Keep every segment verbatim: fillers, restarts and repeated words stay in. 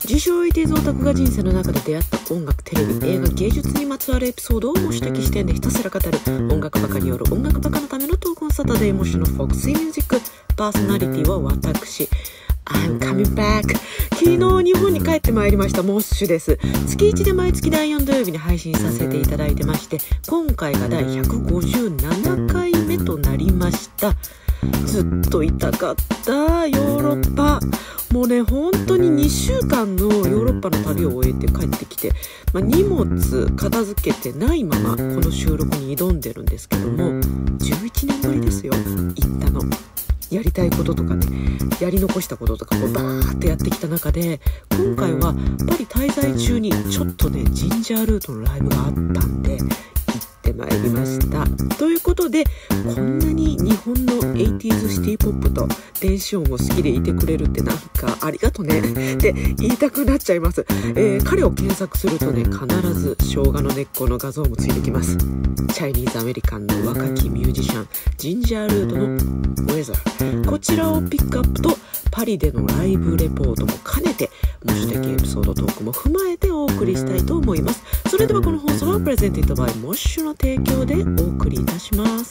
自称 エイティーズ オタクが人生の中で出会った音楽、テレビ、映画、芸術にまつわるエピソードを模試的視点でひたすら語る音楽バカによる音楽バカのためのトークンサタデー模試のフォックスミュージック。パーソナリティは私、I'm coming back。 昨日日本に帰ってまいりましたモッシュです。月いちで毎月だいよん土曜日に配信させていただいてまして、今回がだいひゃくごじゅうななかいめとなりました。ずっと痛かったヨーロッパ。もうね、本当ににしゅうかんのヨーロッパの旅を終えて帰ってきて、まあ、荷物片付けてないままこの収録に挑んでるんですけども、じゅういちねんぶりですよ、行ったの。やりたいこととかね、やり残したこととかをバーってやってきた中で、今回はパリ滞在中にちょっとね、ジンジャールートのライブがあったんで行ってまいりました。ということで、こんなに日本の エイティーズ シティポップと電子音を好きでいてくれるってなんかありがとねって言いたくなっちゃいます。えー、彼を検索するとね、必ず生姜の根っこの画像もついてきます。チャイニーズアメリカンの若きミュージシャン、ジンジャールートのウェザー。こちらをピックアップとパリでのライブレポートも兼ねて、模試的エピソードトークも踏まえてお送りしたいと思います。それではこの放送はプレゼンティッドバイモッシュの提供でお送りいたします。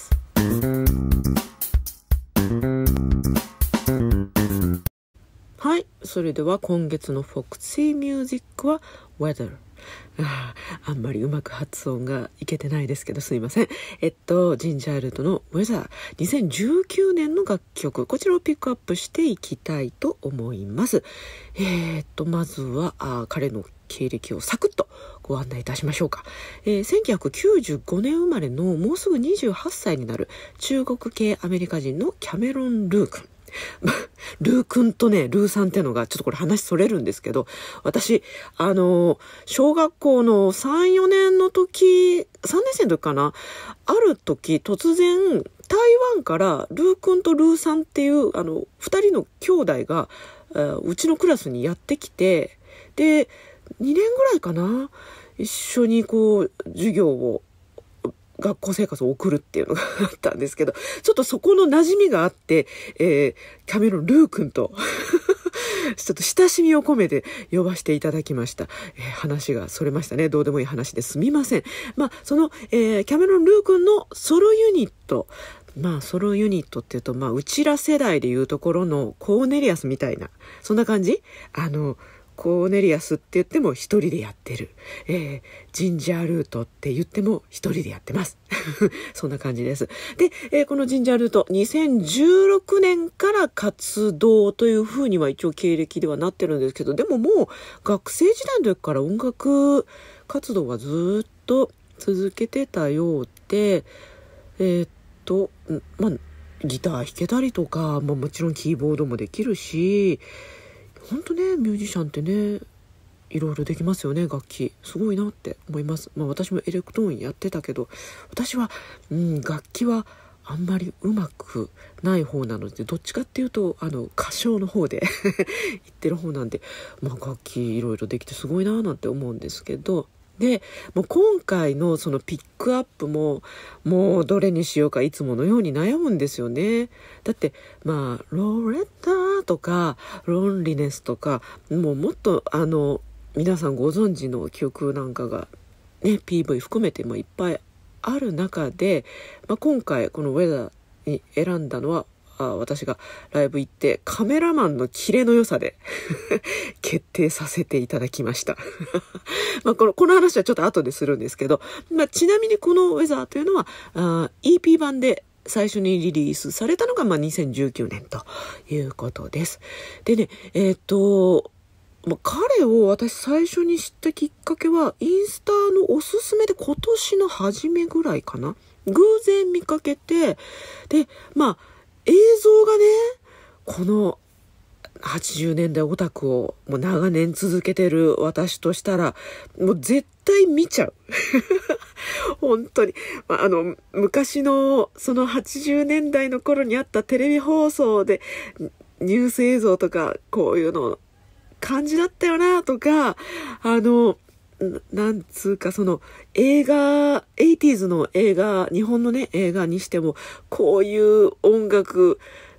はい、それでは今月のフォクシーミュージックは Weather。 あ, あんまりうまく発音がいけてないですけどすいません。えっとジンジャールートの Weather、 にせんじゅうきゅうねんの楽曲、こちらをピックアップしていきたいと思います。えー、っとまずはあ彼の経歴をサクッとご案内いたしましょうか。えー、せんきゅうひゃくきゅうじゅうごねん生まれのもうすぐにじゅうはっさいになる中国系アメリカ人のキャメロン・ルー君。ルー君とね、ルーさんっていうのがちょっとこれ話それるんですけど、私あの小学校のさん、よねんの時、さんねん生の時かな、ある時突然台湾からルー君とルーさんっていうあのふたりの兄弟がうちのクラスにやってきて、でにねんぐらいかな、一緒にこう授業を学校生活を送るっていうのがあったんですけど、ちょっとそこの馴染みがあって、えー、キャメロン・ルー君とちょっと親しみを込めて呼ばせていただきました。えー、話がそれましたね。どうでもいい話ですみません。まあその、えー、キャメロン・ルー君のソロユニット、まあソロユニットっていうと、まあうちら世代でいうところのコーネリアスみたいな、そんな感じ。あのコーネリアスって言っても一人でやってる、えー、ジンジャールートって言っても一人でやってますそんな感じです。で、えー、このジンジャールートにせんじゅうろくねんから活動というふうには一応経歴ではなってるんですけど、でももう学生時代の時から音楽活動はずっと続けてたようで、えー、っとまあギター弾けたりとか、まあ、もちろんキーボードもできるし、本当ね、ミュージシャンってね、いろいろできますよね。楽器すごいなって思います。まあ私もエレクトーンやってたけど、私は、うん、楽器はあんまりうまくない方なので、どっちかっていうとあの歌唱の方で言ってる方なんで、まあ楽器いろいろできてすごいななんて思うんですけど、でもう今回のそのピックアップももうどれにしようかいつものように悩むんですよね。だってまあロレッタとかロンリネスとか、もうもっとあの皆さんご存知の曲なんかがね ピーブイ 含めてもいっぱいある中で、まあ、今回このウェザーに選んだのは、あ私がライブ行ってカメラマンのキレの良さで決定させていただきましたまあこのこの話はちょっと後でするんですけど、まあ、ちなみにこのウェザーというのはあ イーピー 版で最初にリリースされたのがまあにせんじゅうきゅうねんということです。でね、えっとまあ、彼を私最初に知ったきっかけはインスタのおすすめで今年の初めぐらいかな、偶然見かけて、でまあ映像がね、このはちじゅうねんだいオタクをもう長年続けてる私としたらもう絶対見ちゃう本当に、まあ、あの昔のそのはちじゅうねんだいの頃にあったテレビ放送でニュース映像とかこういうの感じだったよなとか、あのなんつうかその映画 エイティーズ の映画、日本のね映画にしてもこういう音楽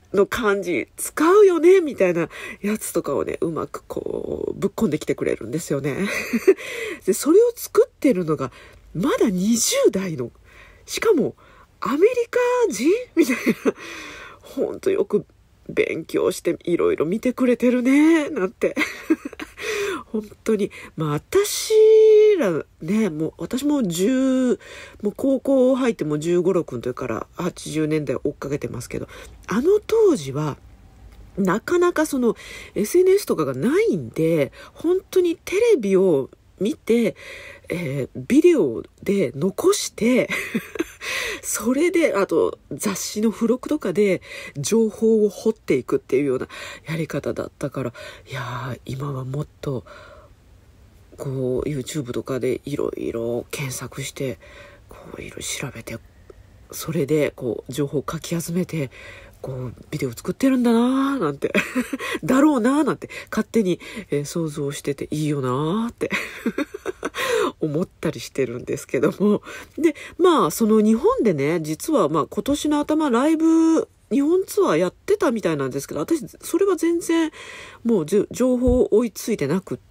の感じ使うよねみたいなやつとかをね、うまくこうぶっ込んできてくれるんですよね。でそれを作ってるのがまだにじゅう代の、しかもアメリカ人みたいな、ほんとよく勉強していろいろ見てくれてるねなんて本当に、まあ私らね、もう私もじゅう、もう高校入ってもじゅうご、ろくの時からはちじゅうねんだい追っかけてますけど、あの当時はなかなかその エスエヌエス とかがないんで、本当にテレビを見て、えー、ビデオで残してそれであと雑誌の付録とかで情報を掘っていくっていうようなやり方だったから、いやー今はもっとこう YouTube とかでいろいろ検索してこういろいろ調べて、それでこう情報をかき集めてこうビデオ作ってるんだなーなんてだろうなーなんて勝手に、えー、想像してていいよなーって思ったりしてるんですけども、でまあその日本でね、実はまあ今年の頭ライブ日本ツアーやってたみたいなんですけど、私それは全然もう情報追いついてなくって、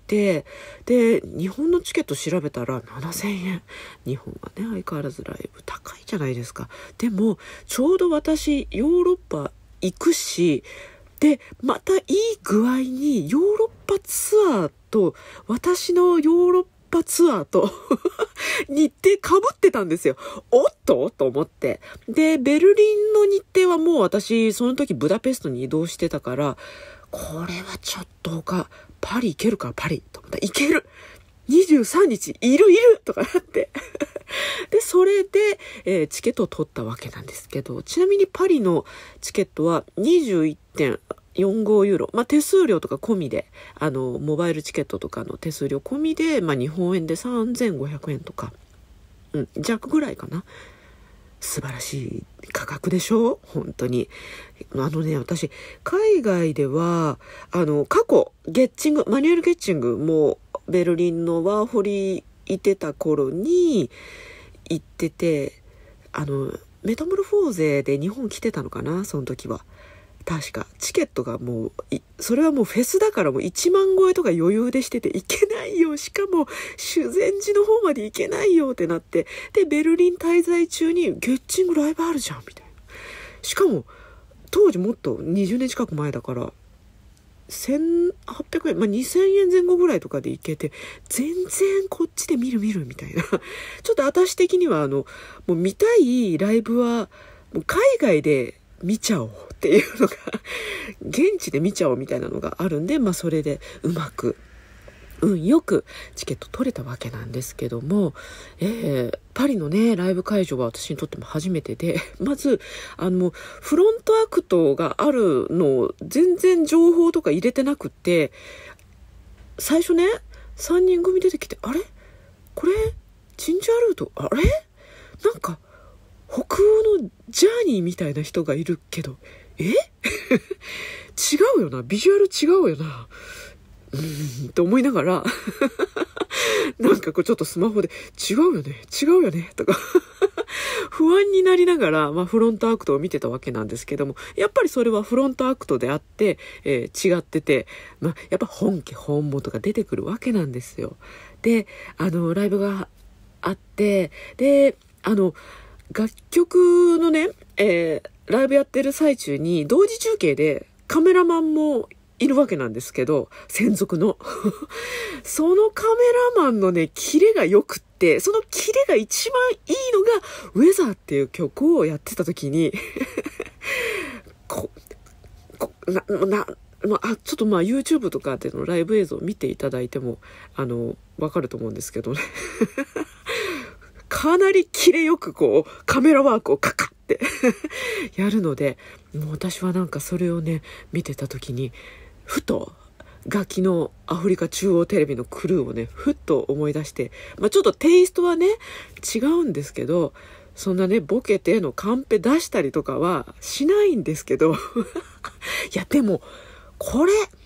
で日本のチケット調べたらななせんえん、日本はね相変わらずライブ高いじゃないですか。でもちょうど私ヨーロッパ行くし、でまたいい具合にヨーロッパツアーと私のヨーロッパツアーと日程かぶってたんですよ。おっとと思って。で、ベルリンの日程はもう私、その時ブダペストに移動してたから、これはちょっと他、パリ行けるか、パリと思った。行ける !にじゅうさんにちいるいるとかなって。で、それで、えー、チケットを取ったわけなんですけど、ちなみにパリのチケットは にじゅういってんよんじゅうごユーロ。まあ、手数料とか込みで、あの、モバイルチケットとかの手数料込みで、まあ、日本円でさんぜんごひゃくえんとか、うん、弱ぐらいかな。素晴らしい価格でしょ本当に。あのね、私、海外では、あの、過去、ゲッチング、マニュエル・ゲッチングも、ベルリンのワーホリいてた頃に行ってて、あの、メタモルフォーゼで日本来てたのかなその時は。確かチケットがもうそれはもうフェスだからもういちまん超えとか余裕でしてて、行けないよ、しかも修善寺の方まで行けないよってなって、でベルリン滞在中にゲッチングライブあるじゃんみたいな。しかも当時もっとにじゅうねん近く前だからせんはっぴゃくえん、まあ、にせんえんぜん後ぐらいとかで行けて、全然こっちで見る見るみたいな。ちょっと私的にはあのもう見たいライブはもう海外で見ちゃおうっていうのが現地で見ちゃおうみたいなのがあるんで、まあそれでうまく運よくチケット取れたわけなんですけども、えー、パリのねライブ会場は私にとっても初めてで、まずあのフロントアクトがあるのを全然情報とか入れてなくって、最初ねさんにん組出てきて、あれこれジンジャールート、あれなんか北欧のジャーニーみたいな人がいるけど、え違うよな、ビジュアル違うよな、うーんと思いながらなんかこうちょっとスマホで違うよね違うよねとか不安になりながら、まあ、フロントアクトを見てたわけなんですけども、やっぱりそれはフロントアクトであって、えー、違ってて、まあ、やっぱ本家本元が出てくるわけなんですよ。であのライブがあって、であの楽曲のね、えー、ライブやってる最中に同時中継でカメラマンもいるわけなんですけど、専属のそのカメラマンのねキレが良くって、そのキレが一番いいのがウェザーっていう曲をやってた時にここななまあ、ちょっとまあ YouTube とかでのライブ映像を見ていただいてもあのわかると思うんですけどねかなりキレよくこうカメラワークをカカってやるので、もう私はなんかそれをね見てた時にふとガキのアフリカ中央テレビのクルーをねふっと思い出して、まあ、ちょっとテイストはね違うんですけど、そんなねボケてのカンペ出したりとかはしないんですけどいやでもこれ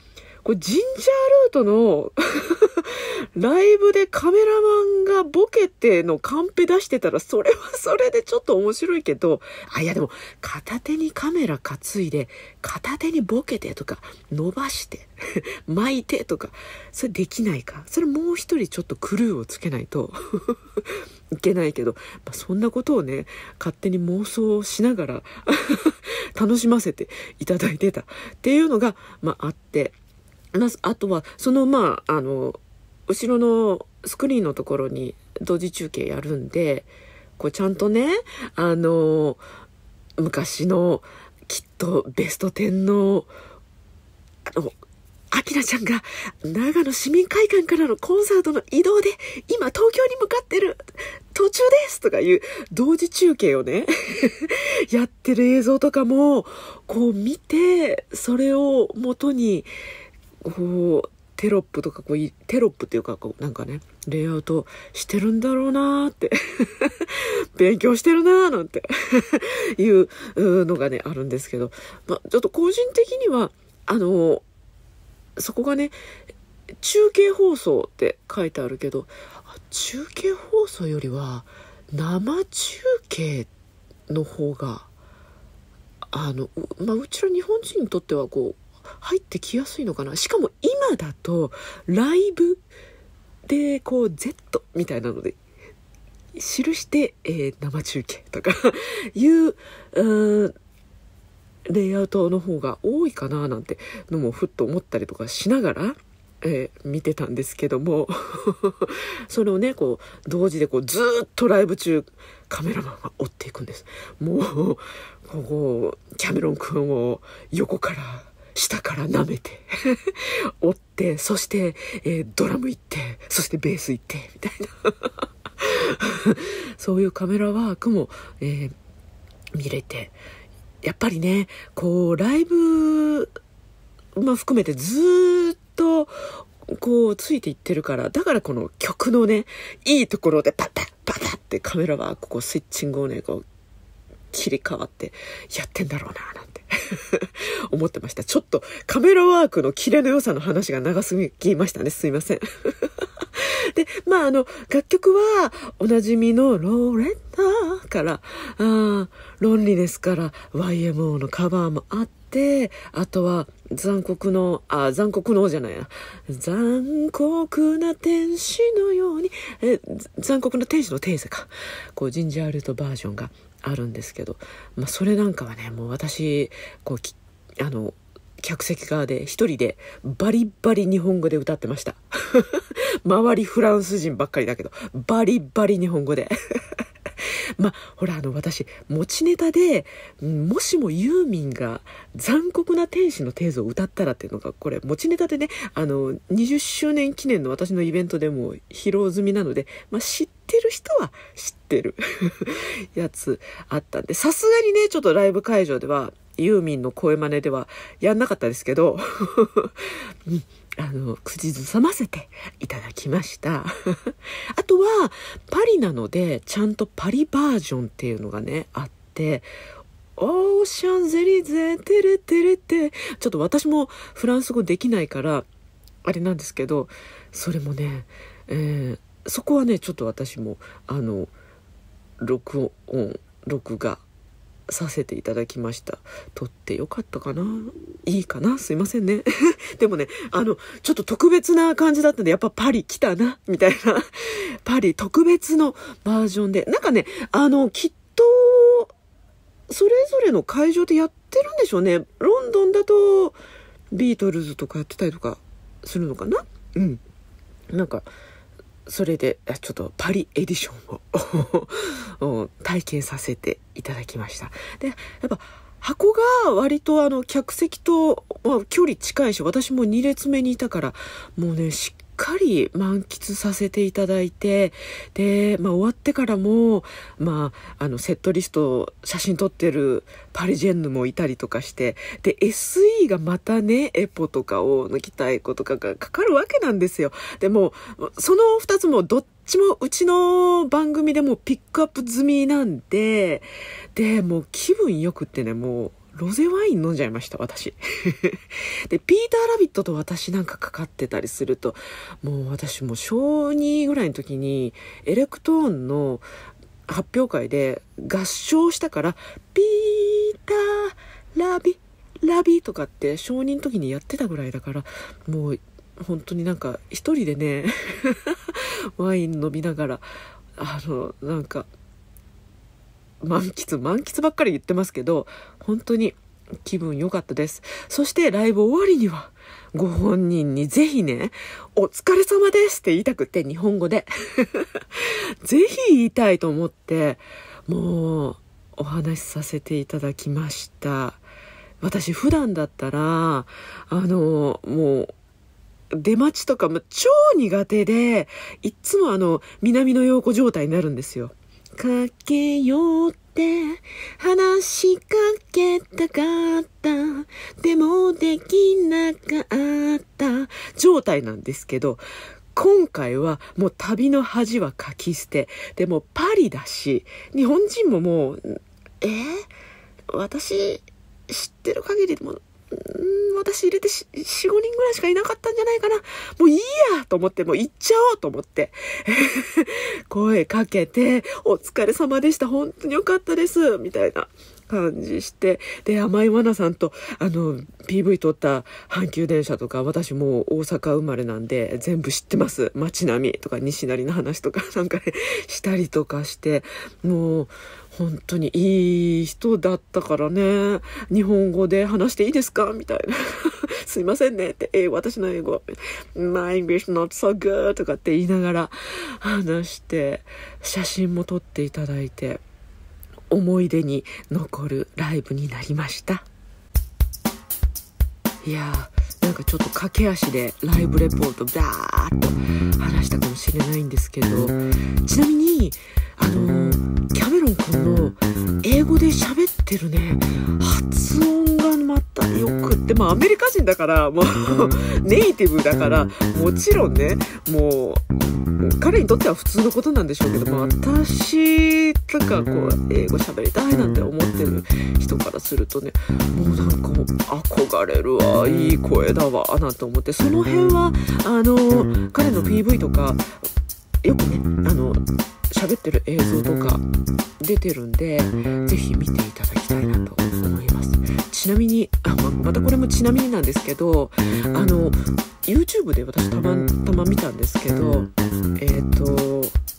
これジンジャールートのライブでカメラマンがボケてのカンペ出してたら、それはそれでちょっと面白いけど、あ、いやでも、片手にカメラ担いで、片手にボケてとか、伸ばして、巻いてとか、それできないか。それもう一人ちょっとクルーをつけないといけないけど、まあ、そんなことをね、勝手に妄想しながら楽しませていただいてたっていうのが、まあ、あって、あとは、その、まあ、あの、後ろのスクリーンのところに同時中継やるんで、こうちゃんとね、あの、昔のきっとベストテンの、あの、アキナちゃんが長野市民会館からのコンサートの移動で今東京に向かってる途中ですとかいう同時中継をねやってる映像とかもこう見て、それを元にこうテロップとかこうテロップっていうかこうなんかねレイアウトしてるんだろうなーって勉強してるなーなんていうのがねあるんですけど、まあ、ちょっと個人的にはあのそこがね中継放送って書いてあるけど、中継放送よりは生中継の方があの、まあ、うちら日本人にとってはこう入ってきやすいのかな。しかも今だとライブでこう Z みたいなので記して、えー、生中継とかいう、うーんレイアウトの方が多いかななんてのもふっと思ったりとかしながら、えー、見てたんですけどもそれをねこう同時でこうずーっとライブ中カメラマンが追っていくんです。もうここキャメロン君を横から下から舐めて追って、そして、えー、ドラム行ってそしてベース行ってみたいなそういうカメラワークも、えー、見れて、やっぱりねこうライブ、まあ、含めてずーっとこうついていってるから、だからこの曲のねいいところでパッパッパッパッってカメラワークこうスイッチングをねこう切り替わってやってんだろうななんて思ってました。ちょっとカメラワークのキレの良さの話が長すぎましたね。すいませんで、まああの楽曲はおなじみのロレッタからあロンリネスから ワイエムオー のカバーもあって、あとは残酷のあ残酷のじゃないな残酷な天使のようにえ残酷な天使のテーゼか、こうジンジャールートバージョンがあるんですけど、まあ、それなんかはねもう私こうきあの客席側で一人でバリバリ日本語で歌ってました周りフランス人ばっかりだけどバリバリ日本語でまあほらあの私持ちネタでもしもユーミンが残酷な天使のテーゼを歌ったらっていうのがこれ持ちネタでねあのにじゅっしゅうねん記念の私のイベントでも披露済みなので、まあ、知ってる人は知ってるやつあったんで、さすがにねちょっとライブ会場ではユーミンの声真似ではやんなかったですけどあの口ずさませていただきましたあとはパリなのでちゃんとパリバージョンっていうのがねあって、オーシャンゼリゼテレテレテ、ちょっと私もフランス語できないからあれなんですけど、それもね、えー、そこはねちょっと私もあの録音録画させていただきました。撮ってよかったかな、いいかな、すいませんねでもねあのちょっと特別な感じだったんで、やっぱパリ来たなみたいなパリ特別のバージョンで、なんかねあのきっとそれぞれの会場でやってるんでしょうね。ロンドンだとビートルズとかやってたりとかするのかな。うんなんかそれでちょっとパリエディションを体験させていただきました。でやっぱ箱が割とあの客席と、まあ、距離近いし、私もに列目にいたからもうねしっかり満喫させていただいて、で、まあ、終わってからも、まあ、あのセットリスト写真撮ってるパリジェンヌもいたりとかして、で エスイー がまたねエポとかを抜きたい子とかがかかるわけなんですよ。でもそのふたつもどっちもうちの番組でもピックアップ済みなんで、でもう気分よくってねもうロゼワイン飲んじゃいました私でピーターラビットと私なんかかかってたりすると、もう私も小にぐらいの時にエレクトーンの発表会で合唱したから、ピーターラビラビとかって小にの時にやってたぐらいだから、もう本当になんか一人でねワイン飲みながら、あのなんか満喫満喫ばっかり言ってますけど、本当に気分良かったです。そしてライブ終わりにはご本人にぜひね、お疲れ様ですって言いたくて、日本語でぜひ言いたいと思って、もうお話しさせていただきました。私普段だったらあのもう出待ちとかも超苦手で、いっつもあの南の陽子状態になるんですよ。かけようって話しかけたかった、でもできなかった状態なんですけど、今回はもう旅の恥はかき捨てで、もパリだし、日本人ももうえー、私知ってる限りでもうん私入れてよん、ごにんぐらいしかいなかったんじゃないかな。もういいやと思って、もう行っちゃおうと思って声かけて、お疲れ様でした、本当によかったですみたいな感じして、で甘いわなさんとあの ピーブイ 撮った阪急電車とか、私もう大阪生まれなんで全部知ってます。街並みとか西成の話とかなんか、ね、したりとかして、もう本当にいい人だったからね。日本語で話していいですかみたいなすいませんねって、えー、私の英語 My English not so good とかって言いながら話して、写真も撮っていただいて、思い出に残るライブになりました。いやー、なんかちょっと駆け足でライブレポートバーっと話したかもしれないんですけど、ちなみにあのキャメロン君の英語で喋ってるね発音がまたよくって、まあアメリカ人だからもうネイティブだから、もちろんね、もう彼にとっては普通のことなんでしょうけども、私とかこう英語喋りたいなんて思ってる人からするとね、もうなんか憧れるわ、いい声だわなんて思って、その辺はあの彼の ピーブイ とかよくね、あの喋ってる映像とか出てるんで、ぜひ見ていただきたいなと思います。ちなみにあ ま, またこれもちなみになんですけど、あの YouTube で私たまたま見たんですけど、えっ、ー、と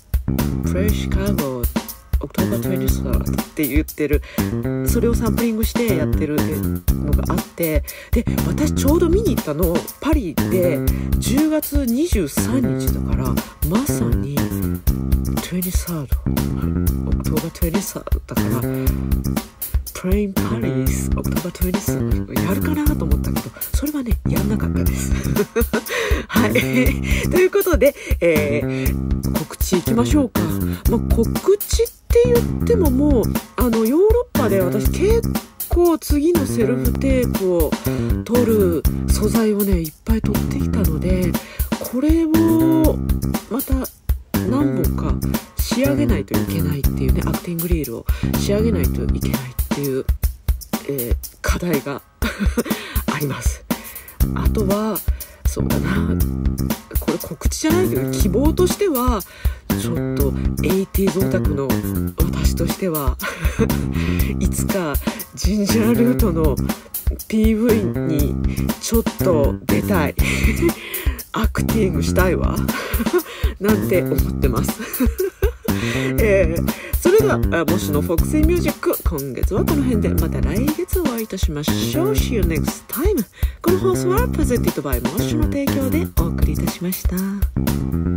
Play Chicago October トゥエンティーサードって言ってる、それをサンプリングしてやってるのがあって、で私ちょうど見に行ったのパリでじゅうがつにじゅうさんにちだから、まさにトゥエンティーサード October トゥエンティーサードだからプレインパリス October トゥエンティーサードやるかなと思ったけど、それはねやんなかったですはいということで、えー、告知いきましょうか。まあ、告知って言ってももうあのヨーロッパで私結構次のセルフテープを撮る素材をねいっぱい撮ってきたので、これをまた何本か仕上げないといけないっていうね、アクティングリールを仕上げないといけないっていう、えー、課題があります。あとはそうだな、これ告知じゃないけど希望としては、ちょっと エイティーズ オタクの私としてはいつかジンジャールートの ピーブイ にちょっと出たいアクティングしたいわなんて思ってますえー、それではもしのフォクシーミュージック、今月はこの辺で、また来月お会いいたしましょう。 See you next time。 この放送はプレゼンティッドバイモッシュの提供でお送りいたしました。